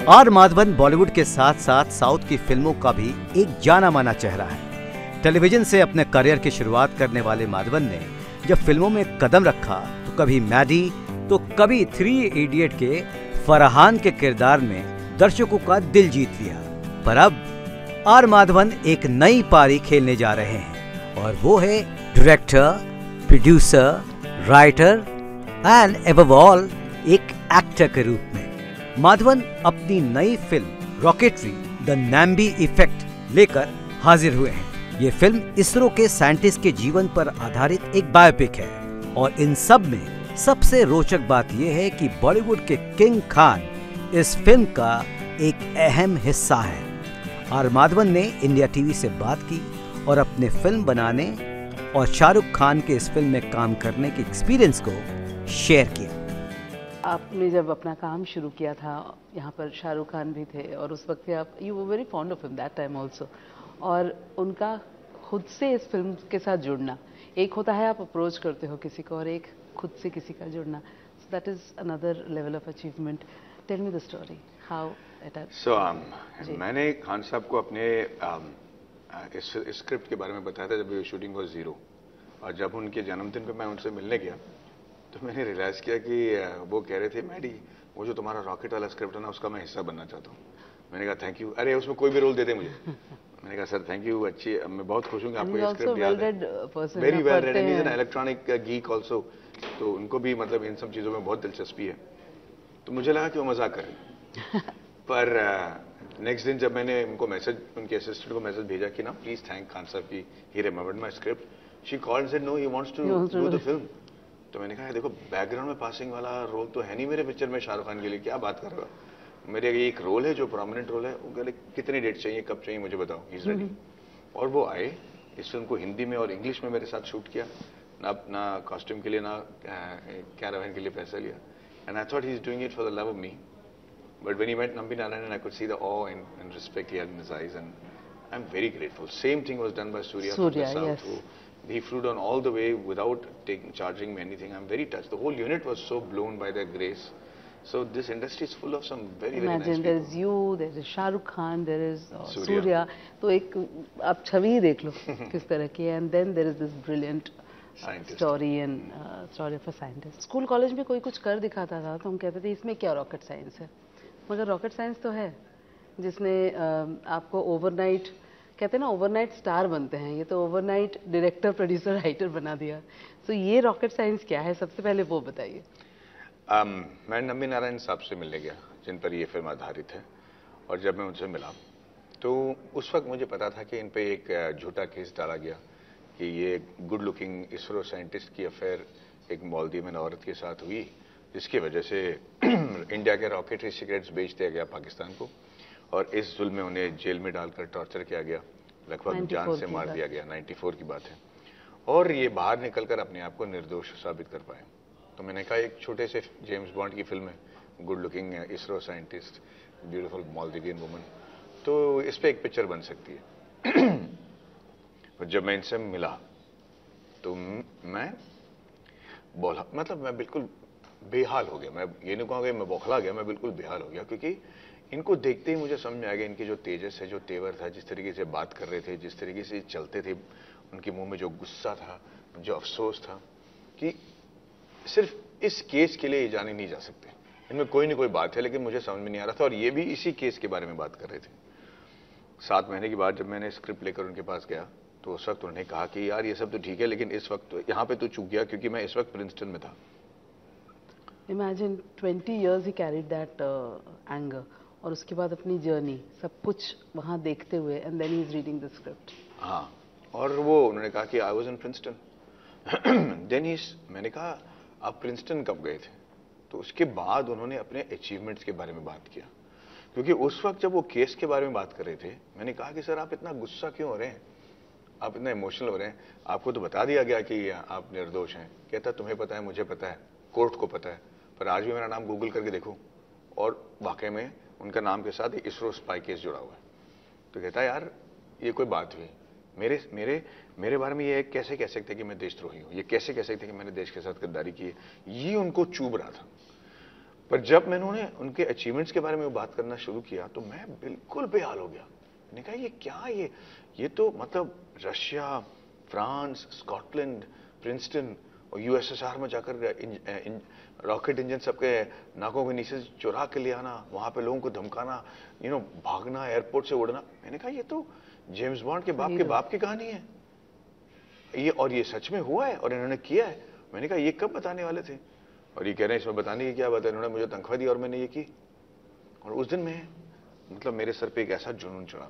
Are Madhavan Bollywood के साथ साथ साउथ की फिल्मों का भी एक जाना माना चेहरा है। टेलीविजन से अपने करियर की शुरुआत करने वाले माधवन ने जब फिल्मों में कदम रखा तो कभी मैडी तो कभी 3 इडियट के फरहान के किरदार में दर्शकों का दिल जीत लिया। पर अब आर माधवन एक नई पारी खेलने जा रहे हैं और वो है director, producer, writer and above all एक एक्टर के रूप में। माधवन अपनी नई film rocketry the Nambi effect लेकर हाजिर हुए हैं। ये फिल्म इसरो के साइंटिस्ट के जीवन पर आधारित एक बायोपिक है और इन सब में सबसे रोचक बात यह है कि बॉलीवुड के किंग खान इस फिल्म का एक अहम हिस्सा है। आर माधवन ने इंडिया टीवी से बात की और अपने फिल्म बनाने और शाहरुख खान के इस फिल्म में काम करने के एक्सपीरियंस को शेयर किया। आपने जब अपना काम शुरू किया था, यहाँ पर शाहरुख खान भी थे और उस वक्त आप you were very fond of him that time also, और उनका खुद से इस फिल्म के साथ जुड़ना, एक होता है आप अप्रोच करते हो किसी को और एक खुद से किसी का जुड़ना, so that is another level of achievement. Tell me the story how it happened. So मैंने खान साहब को अपने इस स्क्रिप्ट के बारे में बताया था जब शूटिंग वॉज जीरो, और जब उनके जन्मदिन पे मैं उनसे मिलने गया तो मैंने रियलाइज किया कि वो कह रहे थे मैडी वो जो तुम्हारा रॉकेट वाला स्क्रिप्ट है ना उसका मैं हिस्सा बनना चाहता हूँ। मैंने कहा थैंक यू, अरे उसमें कोई भी रोल दे दे मुझे। मैंने कहा सर थैंक यू, अच्छी, मैं बहुत खुश हूँ कि आपको ये स्क्रिप्ट याद है। Very well read and he is an electronic geek also, तो उनको भी मतलब इन सब चीज़ों में बहुत दिलचस्पी है। तो मुझे लगा कि वो मजाक करें। पर नेक्स्ट दिन जब मैंने उनको मैसेज, उनके असिस्टेंट को मैसेज भेजा कि ना प्लीज थैंक खान साहब की he remembered my script, she called said no he wants to do the film. तो मैंने कहा देखो बैकग्राउंड में पासिंग वाला रोल तो है नहीं मेरे पिक्चर में शाहरुख खान के लिए, क्या बात कर रहा हो, मेरे एक रोल है जो प्रोमिनेंट रोल है। वो कहले कितनी डेट चाहिए, कब चाहिए मुझे बताओ, ही इज रेडी। और वो आए, इस फिल्म को हिंदी में और इंग्लिश में मेरे साथ शूट किया, ना कॉस्ट्यूम के लिए ना कैरावैन के लिए पैसा लिया, and I thought he is doing it for the love of me. But when he met Nambi Narayan I could see the awe and respect he had in his eyes, and I am very grateful. Same thing was done by Suriya from the south, he flew down all the way without charging me anything. I'm very touched. The whole unit was so blown by their grace. So this industry is full of some very very nice people. Imagine there is you, there is Shah Rukh Khan, there is Surya. तो एक आप छवि देख लो किस तरह की है, and then there is this brilliant story and story of a scientist. School college में कोई कुछ कर दिखाता था तो हम कहते थे इसमें क्या रॉकेट साइंस है, मगर रॉकेट साइंस तो है जिसने आपको ओवरनाइट, कहते हैं ना ओवरनाइट स्टार बनते हैं, ये तो ओवरनाइट डायरेक्टर, प्रोड्यूसर, राइटर बना दिया। तो ये रॉकेट साइंस क्या है, सबसे पहले वो बताइए। मैं नंबी नारायण साहब से मिलने गया जिन पर ये फिल्म आधारित है, और जब मैं उनसे मिला तो उस वक्त मुझे पता था कि इन पे एक झूठा केस डाला गया कि ये गुड लुकिंग इसरो साइंटिस्ट की अफेयर एक मालदीव औरत के साथ हुई, जिसकी वजह से इंडिया के रॉकेटरी सीक्रेट्स बेच दिया गया पाकिस्तान को, और इस जुल्म में उन्हें जेल में डालकर टॉर्चर किया गया, लगभग जान से मार दिया गया। 94 की बात है, और ये बाहर निकलकर अपने आप को निर्दोष साबित कर पाए। तो मैंने कहा एक छोटे से जेम्स बॉन्ड की फिल्म है, good looking ISRO scientist, beautiful Maldivian woman, तो इस पर एक पिक्चर बन सकती है। और जब मैं इनसे मिला तो मैं बोला, मतलब मैं बिल्कुल बेहाल हो गया। मैं ये नहीं कहूँगा मैं बौखला गया, मैं बिल्कुल बेहाल हो गया, क्योंकि इनको देखते ही मुझे समझ में आ गया इनकी जो तेजस है, जो तेवर था, जिस तरीके से बात कर रहे थे, जिस तरीके से चलते थे, उनके मुंह में जो गुस्सा था, जो अफसोस था, कि सिर्फ इस केस के लिए ये जाने नहीं जा सकते, इनमें कोई ना कोई बात है, लेकिन मुझे समझ में नहीं आ रहा था। और ये भी इसी केस के बारे में बात कर रहे थे। 7 महीने के बाद जब मैंने स्क्रिप्ट लेकर उनके पास गया तो उस वक्त उन्होंने कहा कि यार ये सब तो ठीक है, लेकिन इस वक्त तो यहाँ पे तो चूक गया, क्योंकि मैं इस वक्त प्रिंसटन में था। Imagine 20 years he carried that anger, और उसके बाद अपनी जर्नी सब कुछ वहाँ देखते हुए, and then he is reading the script. हाँ, और वो उन्होंने कहा कि I was in Princeton. Then he, मैंने कहा आप प्रिंसटन कब गए थे? तो उसके बाद उन्होंने अपने अचीवमेंट्स के बारे में बात किया, क्योंकि उस वक्त जब वो केस के बारे में बात कर रहे थे, मैंने कहा कि सर आप इतना गुस्सा क्यों हो रहे हैं, आप इतना इमोशनल हो रहे हैं, आपको तो बता दिया गया कि आप निर्दोष हैं। कहता तुम्हें पता है, मुझे पता है, कोर्ट को पता है, पर आज भी मेरा नाम गूगल करके देखो और वाकई में उनका नाम के साथ इसरो स्पाई केस जुड़ा हुआ है। तो कहता है यार ये कोई बात हुई, मेरे बारे में ये कैसे कह सकते कि मैं देशद्रोही हूं, ये कैसे कह सकते कि मैंने देश के साथ गद्दारी की है, ये उनको चुभ रहा था। पर जब मैंने उनके अचीवमेंट्स के बारे में बात करना शुरू किया तो मैं बिल्कुल बेहाल हो गया। मैंने कहा ये क्या, ये तो मतलब रशिया, फ्रांस, स्कॉटलैंड, प्रिंसटन और यूएसएसआर में जाकर रॉकेट इंजन सबके नाकों के नीचे चुरा के ले आना, वहां पे लोगों को धमकाना, भागना, एयरपोर्ट से उड़ना। मैंने कहा ये तो जेम्स बॉन्ड के बाप की कहानी है ये, और ये सच में हुआ है और इन्होंने किया है। मैंने कहा ये कब बताने वाले थे? और ये कह रहे हैं इसमें बताने की क्या बात है, इन्होंने मुझे तनख्वाह दी और मैंने ये की। और उस दिन में मतलब मेरे सर पे एक ऐसा जुनून चढ़ा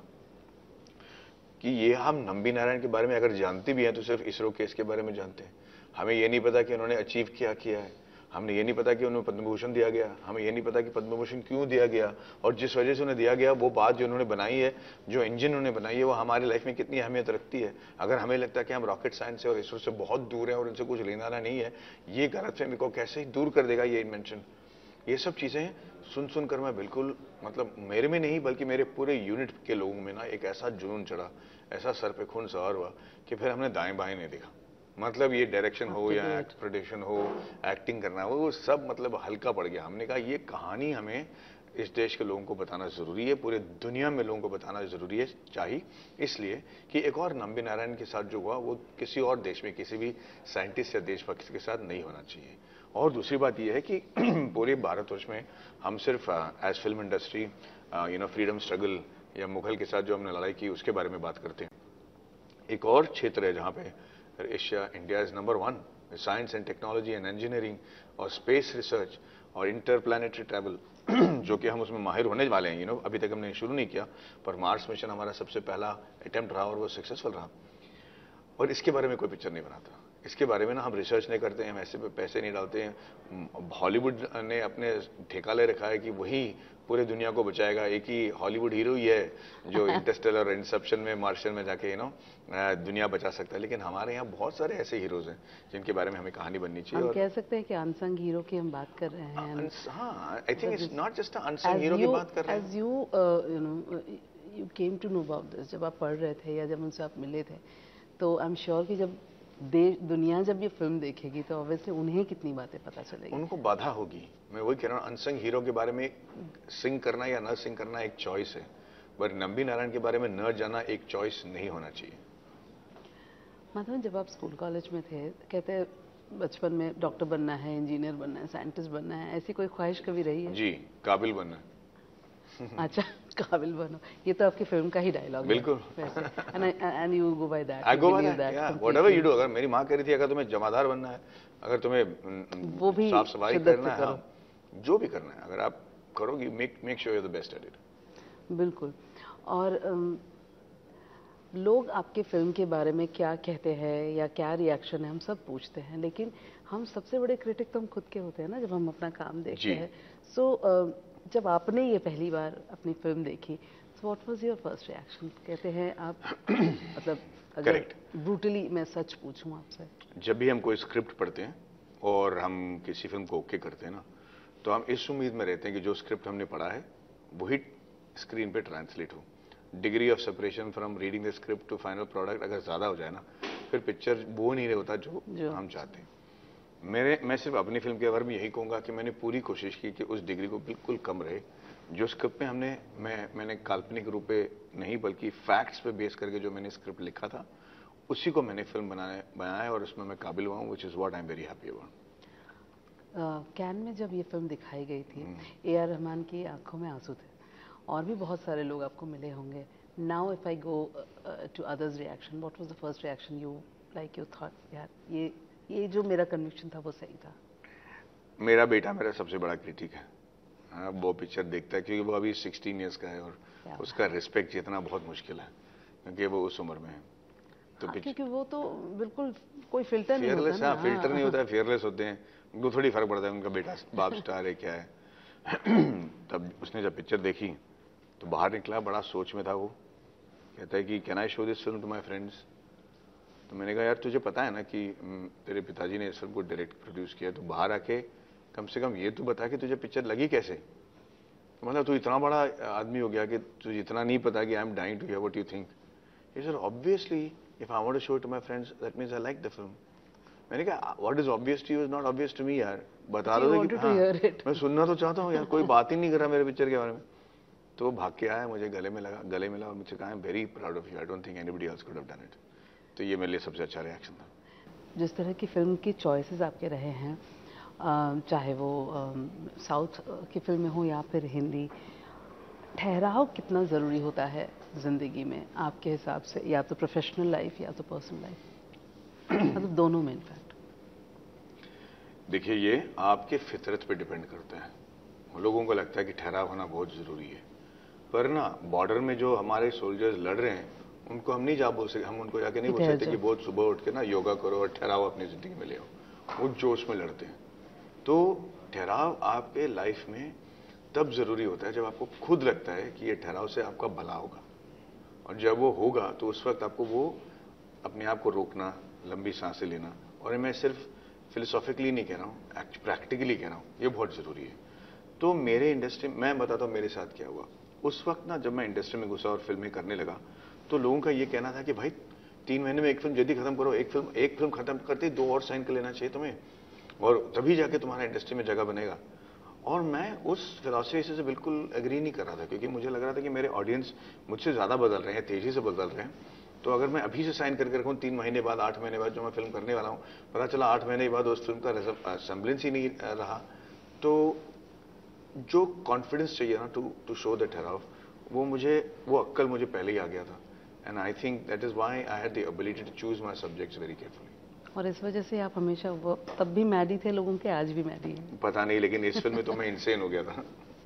कि ये हम नंबी नारायण के बारे में अगर जानते भी हैं तो सिर्फ इसरो केस के बारे में जानते हैं। हमें ये नहीं पता कि उन्होंने अचीव क्या किया है, हमने ये नहीं पता कि उन्हें पद्म भूषण दिया गया, हमें ये नहीं पता कि पद्म भूषण क्यों दिया गया, और जिस वजह से उन्हें दिया गया वो बात जो उन्होंने बनाई है, जो इंजन उन्होंने बनाई है, वो हमारी लाइफ में कितनी अहमियत रखती है। अगर हमें लगता है कि हम रॉकेट साइंस से और इसरो से बहुत दूर हैं और उनसे कुछ लेना नहीं है, ये गलतफहमी को कैसे दूर कर देगा ये इन्वेंशन। ये सब चीजें सुन सुनकर मैं बिल्कुल मतलब मेरे में नहीं बल्कि मेरे पूरे यूनिट के लोगों में ना एक ऐसा जुनून चढ़ा, ऐसा सर पे खून सवार हुआ कि फिर हमने दाएं बाएं नहीं देखा। मतलब ये डायरेक्शन हो या एक्सप्रेशन हो, एक्टिंग करना हो, वो सब मतलब हल्का पड़ गया। हमने कहा ये कहानी हमें इस देश के लोगों को बताना जरूरी है, पूरे दुनिया में लोगों को बताना जरूरी है, चाहिए, इसलिए कि एक और नंबी नारायण के साथ जो हुआ वो किसी और देश में किसी भी साइंटिस्ट या देशभक्त के साथ नहीं होना चाहिए। और दूसरी बात यह है कि पूरे भारतवर्ष में हम सिर्फ as film industry freedom struggle या मुगल के साथ जो हमने लड़ाई की उसके बारे में बात करते हैं। एक और क्षेत्र है जहां पे Asia, India is number 1 science and technology and engineering और स्पेस रिसर्च और इंटरप्लैनेटरी ट्रैवल जो कि हम उसमें माहिर होने वाले हैं। अभी तक हमने शुरू नहीं किया, पर मार्स मिशन हमारा सबसे पहला अटेम्प्ट रहा और वो सक्सेसफुल रहा। और इसके बारे में कोई पिक्चर नहीं बनाता, इसके बारे में ना हम रिसर्च नहीं करते हैं, हम ऐसे पे पैसे नहीं डालते हैं। हॉलीवुड ने अपने ठेका ले रखा है कि वही पूरे दुनिया को बचाएगा। एक ही हॉलीवुड हीरो ही है जो इंटरस्टेलर और इंसेप्शन में, मार्शियन में जाके दुनिया बचा सकता है। लेकिन हमारे यहाँ बहुत सारे ऐसे हीरोज हैं जिनके बारे में हमें कहानी बननी चाहिए। हम कह सकते हैं कि अनसंग हीरो की हम बात कर रहे हैं। हाँ, I think it's not just unsung hero की बात कर रहे हैं। As you came to know about this, जब आप पढ़ रहे थे या जब उनसे आप मिले थे, तो आई एम श्योर कि जब दुनिया जब ये फिल्म देखेगी तो ऑब्वियसली उन्हें कितनी बातें पता चलेगी, उनको बाधा होगी। मैं वही कह रहा हूँ, अनसंग हीरो के बारे में सिंग करना या न सिंग करना एक चॉइस है, पर नंबी नारायण के बारे में न जाना एक चॉइस नहीं होना चाहिए। मतलब जब आप स्कूल कॉलेज में थे, कहते बचपन में डॉक्टर बनना है, इंजीनियर बनना है, साइंटिस्ट बनना है, ऐसी कोई ख्वाहिश कभी रही है? जी, काबिल बनना है। अच्छा, काबिल बनो, ये तो आपकी फिल्म का ही डायलॉग है। बिल्कुल। And you go by that, I go by that, whatever you do. अगर मेरी माँ कह रही थी अगर तुम्हें जमादार बनना है, अगर तुम्हें वो भी साफ सफाई करना है, जो भी करना है, अगर आप करोगी, make sure you are the best at it. बिल्कुल। और लोग आपके फिल्म के बारे में क्या कहते हैं या क्या रिएक्शन है, हम सब पूछते हैं, लेकिन हम सबसे बड़े क्रिटिक तो हम खुद के होते हैं ना, जब हम अपना काम देखते हैं। सो जब आपने ये पहली बार अपनी फिल्म देखी, so what was your first reaction? कहते हैं आप मतलब अगर ब्रूटली मैं सच पूछूं आपसे, जब भी हम कोई स्क्रिप्ट पढ़ते हैं और हम किसी फिल्म को ओके करते हैं ना, तो हम इस उम्मीद में रहते हैं कि जो स्क्रिप्ट हमने पढ़ा है वही स्क्रीन पे ट्रांसलेट हो। Degree of separation from reading the script to final product अगर ज्यादा हो जाए ना, फिर पिक्चर वो नहीं होता जो हम चाहते हैं। मैं सिर्फ अपनी फिल्म के बारे में यही कहूंगा कि मैंने पूरी कोशिश की कि उस डिग्री को बिल्कुल कम रहे। जो स्क्रिप्ट में मैंने काल्पनिक रूप पे नहीं बल्कि फैक्ट्स पे बेस करके जो मैंने स्क्रिप्ट लिखा था उसी को मैंने फिल्म बनाया और उसमें मैं काबिल हुआ हूँ, which is what I am very happy about. Cannes में जब ये फिल्म दिखाई गई थी, ए.आर. रहमान की आंखों में आंसू थे और भी बहुत सारे लोग आपको मिले होंगे। Now if I go to others reaction, what was the first reaction you thought यार ये जो मेरा कन्विक्शन था वो सही था? मेरा बेटा मेरा सबसे बड़ा क्रिटिक है। हाँ, वो पिक्चर देखता है क्योंकि वो अभी 16 इयर्स का है और उसका रिस्पेक्ट जितना बहुत मुश्किल है क्योंकि वो उस उम्र में है। तो क्योंकि वो तो बिल्कुल कोई फिल्टर नहीं होता ना, फिल्टर नहीं होता है, फेयरलेस होते हैं, उनको थोड़ी फर्क पड़ता है उनका बेटा बाप स्टार है क्या है। तब उसने जब पिक्चर देखी तो बाहर निकला, बड़ा सोच में था वो। कहता है कि can I show this film to my friends? तो मैंने कहा यार तुझे पता है ना कि तेरे पिताजी ने इस फिल्म को डायरेक्ट प्रोड्यूस किया, तो बाहर आके कम से कम ये तो बता कि तुझे पिक्चर लगी कैसे। तो मतलब तू इतना बड़ा आदमी हो गया कि तुझे इतना नहीं पता कि I am dying to hear what you think. He said obviously if I want to show it to my friends that means I like the film. मैंने कहा what is obvious to you is not obvious to me यार। बता रहे थे कि हाँ, मैं सुनना तो चाहता हूँ यार, कोई बात ही नहीं कर रहा मेरे पिक्चर के बारे में। तो वो भाग के आया, मुझे गले मिला और मुझसे कहा, I am very proud of you, I don't think anybody else could have done it. तो ये मेरे लिए सबसे अच्छा रिएक्शन था। जिस तरह की फिल्म की चॉइसेस आपके रहे हैं, चाहे वो साउथ की फिल्में हो या फिर हिंदी, ठहराव कितना ज़रूरी होता है ज़िंदगी में आपके हिसाब से, या तो प्रोफेशनल लाइफ या तो पर्सनल लाइफ, मतलब दोनों में इनफैक्ट? देखिए, ये आपके फितरत पे डिपेंड करता है। लोगों को लगता है कि ठहराव होना बहुत ज़रूरी है, पर ना बॉर्डर में जो हमारे सोल्जर्स लड़ रहे हैं उनको हम नहीं जा बोल सकते, हम उनको जाके नहीं बोल सकते कि बहुत सुबह उठ के ना योगा करो और ठहराव अपनी ज़िंदगी में ले आओ। वो जोश में लड़ते हैं। तो ठहराव आपके लाइफ में तब ज़रूरी होता है जब आपको खुद लगता है कि ये ठहराव से आपका भला होगा, और जब वो होगा तो उस वक्त आपको वो अपने आप को रोकना, लंबी सांसें लेना, और मैं सिर्फ फिलोसॉफिकली नहीं कह रहा हूँ, प्रैक्टिकली कह रहा हूँ, ये बहुत ज़रूरी है। तो मेरे इंडस्ट्री, मैं बताता हूँ मेरे साथ क्या हुआ। उस वक्त ना जब मैं इंडस्ट्री में घुसा और फिल्में करने लगा, तो लोगों का ये कहना था कि भाई 3 महीने में एक फिल्म जल्दी खत्म करो, एक फिल्म खत्म करते 2 और साइन कर लेना चाहिए तुम्हें, और तभी जाके तुम्हारा इंडस्ट्री में जगह बनेगा। और मैं उस फिलॉसफी से बिल्कुल एग्री नहीं कर रहा था, क्योंकि मुझे लग रहा था कि मेरे ऑडियंस मुझसे ज़्यादा बदल रहे हैं, तेज़ी से बदल रहे हैं। तो अगर मैं अभी से साइन करके रखूँ 3 महीने बाद, 8 महीने बाद जो मैं फिल्म करने वाला हूँ, पता चला 8 महीने बाद उस फिल्म का सेम्बलेंस ही नहीं रहा, तो जो कॉन्फिडेंस चाहिए ना टू शो द ठहराव, वो अक्ल मुझे पहले ही आ गया था। And I think that is why I had the ability to choose my subjects very carefully. और इस वजह से आप हमेशा, वो तब भी मैडी थे लोगों के, आज भी मैडी हैं। पता नहीं, लेकिन इस फिल्म में तो मैं इंसेन हो गया था।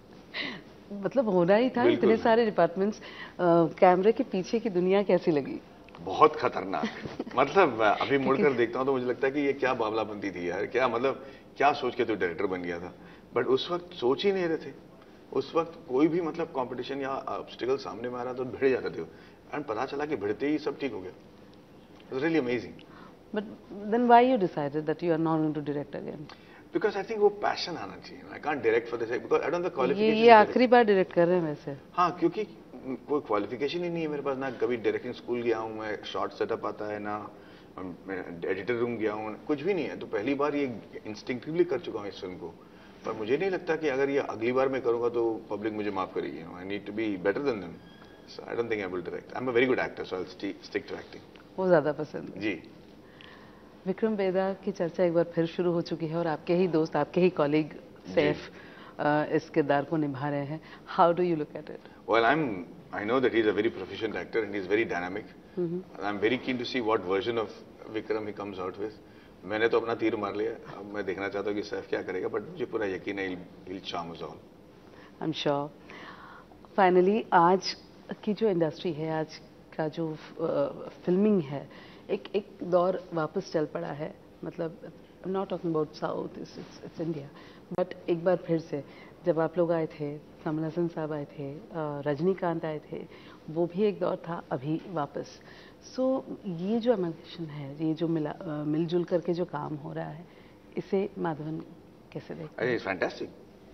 मतलब होना ही था, इतने सारे डिपार्टमेंट्स। कैमरे के पीछे की दुनिया कैसी लगी? बहुत खतरनाक। मतलब अभी मुड़कर देखता हूँ तो मुझे लगता है कि ये क्या बावलाबंदी थी यार, क्या सोच के तो डायरेक्टर बन गया था। बट उस वक्त सोच ही नहीं रहे थे। उस वक्त कोई भी मतलब कंपटीशन या ऑब्स्टिकल सामने में आ रहा तो भिड़ जाते थे, एंड पता चला कि भिड़ते ही सब ठीक हो गया। It was really amazing. But then why you decided that you are not going to direct again? Because I think वो पैशन आना चाहिए। I can't direct for the sake, because I don't have the qualification। ये आखिरी बार direct कर रहे हैं वैसे? हाँ, क्योंकि कोई क्वालिफिकेशन ही नहीं है मेरे पास, ना कभी डायरेक्टिंग स्कूल गया हूँ मैं, शॉर्ट सेटअप आता है, ना मैं एडिटर रूम गया हूँ, कुछ भी नहीं है। तो पहली बार ये इंस्टिंक्टिवली कर चुका हूँ इस फिल्म को, पर मुझे नहीं लगता कि अगर ये अगली बार मैं करूँगा तो पब्लिक मुझे माफ करेगी। I need to be better than them, so I don't think I will direct. I am a very good actor, so I will stick to acting. वो ज्यादा पसंद है जी। विक्रम वेदा की चर्चा एक बार फिर शुरू हो चुकी है, और आपके ही दोस्त, आपके ही कॉलीग सैफ इस किरदार को निभा रहे हैं। How do you look at it? Well, I know that he's a very proficient actor and he's very dynamic. I'm very keen to see what version of Vikram he comes out with. मैंने तो अपना तीर मार लिया, अब मैं देखना चाहता हूँ कि सैफ क्या करेगा, बट मुझे पूरा यकीन है he'll charm us all. I'm sure. Finally, आज की जो इंडस्ट्री है, आज का जो फिल्मिंग है, एक दौर वापस चल पड़ा है। मतलब I'm not talking about South, it's India. But एक बार फिर से जब आप लोग आए थे, कमल हसन साहब आए थे, रजनीकांत आए थे, वो भी एक दौर था, अभी वापस। सो ये जो एमल्गेशन है, ये जो मिलजुल करके जो काम हो रहा है, इसे माधवन कैसे देखते हैं? It's fantastic.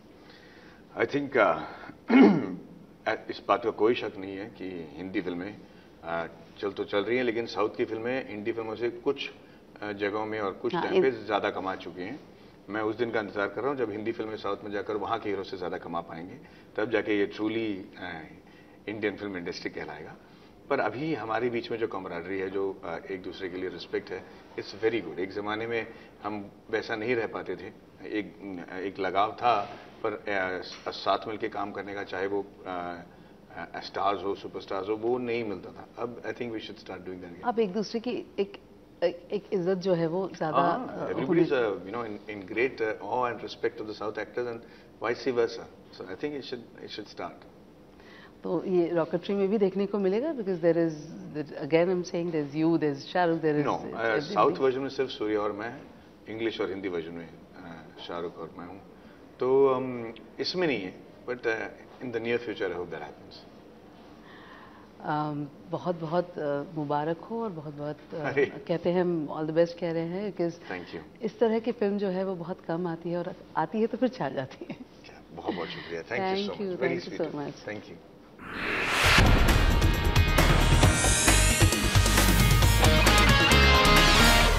I think इस बात का कोई शक नहीं है कि हिंदी फिल्में चल रही हैं, लेकिन साउथ की फिल्में हिंदी फिल्मों से कुछ जगहों में और कुछ टाइम पे ज़्यादा कमा चुकी हैं। मैं उस दिन का इंतजार कर रहा हूँ जब हिंदी फिल्में साउथ में जाकर वहाँ के हीरो से ज़्यादा कमा पाएंगे, तब जाके ये ट्रूली इंडियन फिल्म इंडस्ट्री कहलाएगा। पर अभी हमारे बीच में जो कमराडरी है, जो एक दूसरे के लिए रिस्पेक्ट है, इट्स वेरी गुड। एक ज़माने में हम वैसा नहीं रह पाते थे, एक लगाव था, पर साथ मिलके काम करने का, चाहे वो स्टार्स हो, सुपरस्टार्स हो, वो नहीं मिलता था। अब I think we should start doing that. अब एक दूसरे की एक इज्जत जो है वो ज्यादा, everybody is in great awe and respect of the South actors and vice versa. So I think it should start. तो ये रॉकेटरी में भी देखने को मिलेगा, because there is, again I'm saying, there's you, there's Shahrukh, there is no south version में सिर्फ सूर्या और मैं, इंग्लिश और हिंदी वर्जन में शाहरुख और मैं हूँ। तो इसमें नहीं है, but in the near future I hope that happens. बहुत बहुत मुबारक हो, और बहुत बहुत कहते हैं, हम ऑल द बेस्ट कह रहे हैं, बिकॉज इस तरह की फिल्म जो है वो बहुत कम आती है, और आती है तो फिर छा जाती है। बहुत बहुत शुक्रिया, thank you so much. Thank you so much. Thank you.